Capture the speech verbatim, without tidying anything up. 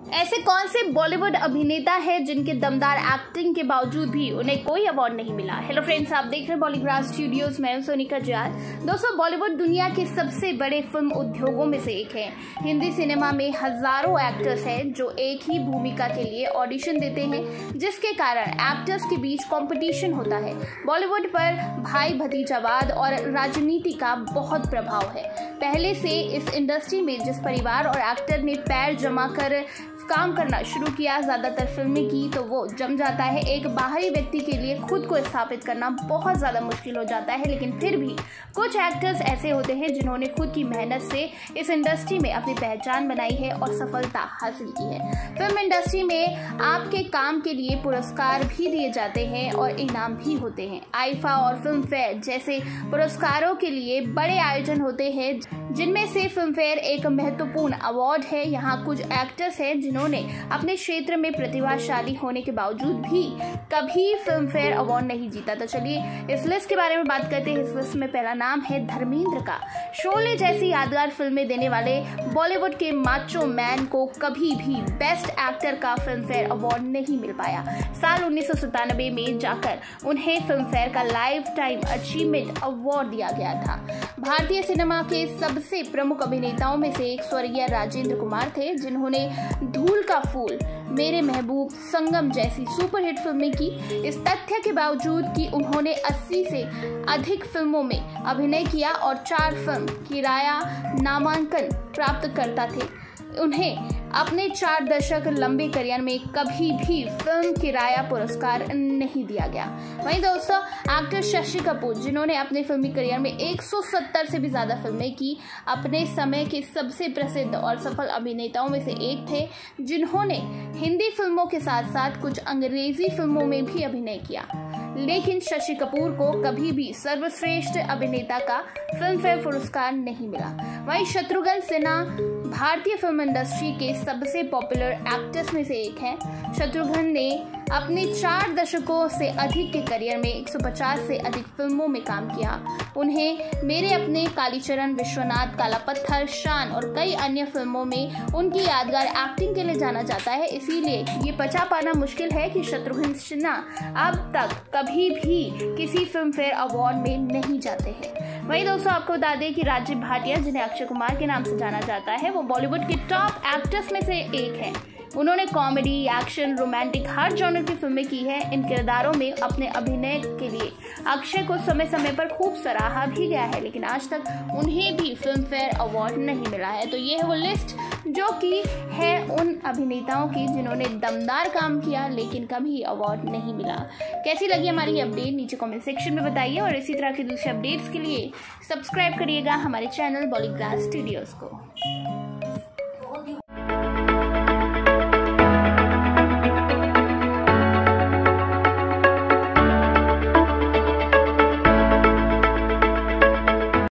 ऐसे कौन से बॉलीवुड अभिनेता है जिनके दमदार एक्टिंग के बावजूद भी उन्हें कोई अवार्ड नहीं मिला। हेलो फ्रेंड्स, आप देख रहे हैं बॉलीग्राफ स्टूडियोज। मैं हूं सोनिका जाल। दोस्तों, बॉलीवुड दुनिया के सबसे बड़े फिल्म उद्योगों में से एक है। हिंदी सिनेमा में हजारों एक्टर्स हैं जो एक ही भूमिका के लिए ऑडिशन देते हैं, जिसके कारण एक्टर्स के बीच कंपटीशन होता है। बॉलीवुड पर भाई भतीजावाद और राजनीति का बहुत प्रभाव है। पहले से इस इंडस्ट्री में जिस परिवार और एक्टर ने पैर जमा कर काम करना शुरू किया, ज्यादातर फिल्में की, तो वो जम जाता है। एक बाहरी व्यक्ति के लिए खुद को स्थापित करना बहुत ज्यादा मुश्किल हो जाता है, लेकिन फिर भी कुछ एक्टर्स ऐसे होते हैं जिन्होंने खुद की मेहनत से इस इंडस्ट्री में अपनी पहचान बनाई है और सफलता हासिल की है। फिल्म इंडस्ट्री में आपके काम के लिए पुरस्कार भी दिए जाते हैं और इनाम भी होते हैं। आईफा और फिल्म फेयर जैसे पुरस्कारों के लिए बड़े आयोजन होते हैं, जिनमें से फिल्म फेयर एक महत्वपूर्ण अवार्ड है। यहाँ कुछ एक्टर्स हैं जिन्होंने अपने क्षेत्र में प्रतिभाशाली होने के बावजूद भी कभी फिल्म फेयर अवार्ड नहीं जीता। तो चलिए इस लिस्ट के बारे में बात करते हैं। इस लिस्ट में पहला नाम है धर्मेंद्र का। शोले जैसी यादगार फिल्में देने वाले बॉलीवुड के माचो मैन को कभी भी बेस्ट एक्टर का फिल्म फेयर अवार्ड नहीं मिल पाया। साल उन्नीस सौ सतानबे में जाकर उन्हें फिल्म फेयर का लाइफ टाइम अचीवमेंट अवार्ड दिया गया था। भारतीय सिनेमा के सबसे प्रमुख अभिनेताओं में से एक स्वर्गीय राजेंद्र कुमार थे, जिन्होंने धूल का फूल, मेरे महबूब, संगम जैसी सुपरहिट फिल्में की। इस तथ्य के बावजूद कि उन्होंने अस्सी से अधिक फिल्मों में अभिनय किया और चार फिल्म किराया नामांकन प्राप्त करता थे, उन्हें अपने चार दशक लंबे करियर में कभी भी फिल्म किराया पुरस्कार नहीं दिया गया। वहीं दोस्तों, एक्टर शशि कपूर, जिन्होंने अपने फिल्मी करियर में एक सौ सत्तर से भी ज्यादा फिल्में की, अपने समय के सबसे प्रसिद्ध और सफल अभिनेताओं में से एक थे, जिन्होंने हिंदी फिल्मों के साथ साथ कुछ अंग्रेजी फिल्मों में भी अभिनय किया। लेकिन शशि कपूर को कभी भी सर्वश्रेष्ठ अभिनेता का फिल्म फेयर पुरस्कार नहीं मिला। वहीं शत्रुघ्न सिन्हा भारतीय फिल्म इंडस्ट्री के सबसे पॉपुलर एक्टर्स में से एक है। शत्रुघ्न ने अपने चार दशकों से अधिक के करियर में एक सौ पचास से अधिक फिल्मों में काम किया। उन्हें मेरे अपने, कालीचरण, विश्वनाथ, काला पत्थर, शान और कई अन्य फिल्मों में उनकी यादगार एक्टिंग के लिए जाना जाता है। इसीलिए ये पचा पाना मुश्किल है कि शत्रुघ्न सिन्हा अब तक कभी भी किसी फिल्म फेयर अवार्ड में नहीं जाते हैं। वहीं दोस्तों, आपको बता दें कि राजीव भाटिया, जिन्हें अक्षय कुमार के नाम से जाना जाता है, वो बॉलीवुड के टॉप एक्टर्स में से एक है। उन्होंने कॉमेडी, एक्शन, रोमांटिक हर जॉनर की फिल्में की है। इन किरदारों में अपने अभिनय के लिए अक्षय को समय समय पर खूब सराहा भी गया है, लेकिन आज तक उन्हें भी फिल्म फेयर अवार्ड नहीं मिला है। तो ये है वो लिस्ट जो कि है उन अभिनेताओं की जिन्होंने दमदार काम किया लेकिन कभी अवार्ड नहीं मिला। कैसी लगी हमारी अपडेट, नीचे कमेंट सेक्शन में बताइए और इसी तरह के दूसरे अपडेट्स के लिए सब्सक्राइब करिएगा हमारे चैनल बॉलीग्राफ स्टूडियोज को।